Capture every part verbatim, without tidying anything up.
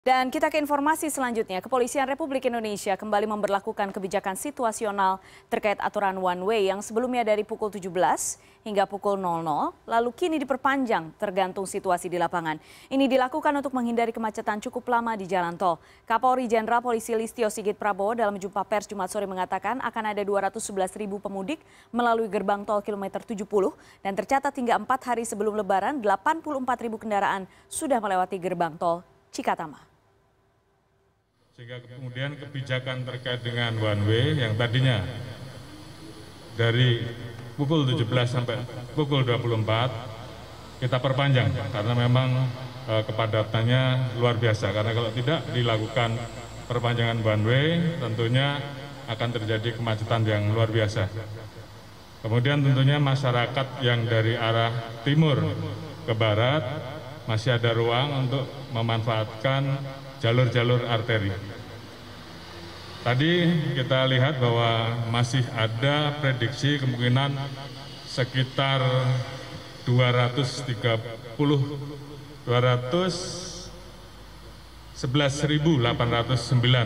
Dan kita ke informasi selanjutnya. Kepolisian Republik Indonesia kembali memberlakukan kebijakan situasional terkait aturan one way yang sebelumnya dari pukul tujuh belas hingga pukul nol nol, lalu kini diperpanjang tergantung situasi di lapangan. Ini dilakukan untuk menghindari kemacetan cukup lama di jalan tol. Kapolri Jenderal Polisi Listio Sigit Prabowo dalam jumpa pers Jumat sore mengatakan akan ada dua ratus sebelas ribu pemudik melalui gerbang tol kilometer tujuh puluh dan tercatat hingga empat hari sebelum Lebaran delapan puluh empat ribu kendaraan sudah melewati gerbang tol Cikatama. Sehingga kemudian kebijakan terkait dengan one way yang tadinya dari pukul tujuh belas sampai pukul dua puluh empat kita perpanjang karena memang e, kepadatannya luar biasa. Karena kalau tidak dilakukan perpanjangan one way tentunya akan terjadi kemacetan yang luar biasa. Kemudian tentunya masyarakat yang dari arah timur ke barat masih ada ruang untuk memanfaatkan jalur-jalur arteri. Tadi kita lihat bahwa masih ada prediksi kemungkinan sekitar dua ratus tiga puluh, dua ratus sebelas ribu delapan ratus sembilan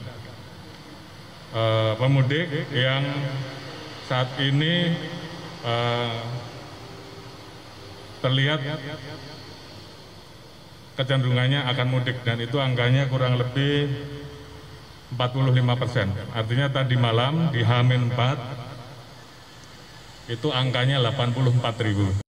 uh, pemudik yang saat ini uh, terlihat kecenderungannya akan mudik, dan itu angkanya kurang lebih empat puluh lima persen. Artinya tadi malam di H minus empat itu angkanya delapan puluh empat ribu.